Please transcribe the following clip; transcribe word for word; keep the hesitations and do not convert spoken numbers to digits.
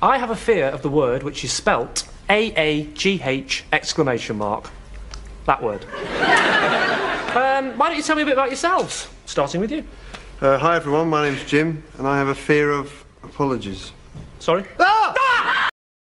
I have a fear of the word which is spelt A A G H exclamation mark. That word. um, why don't you tell me a bit about yourselves, starting with you? Uh, hi everyone, my name's Jim, and I have a fear of apologies. Sorry? Ah!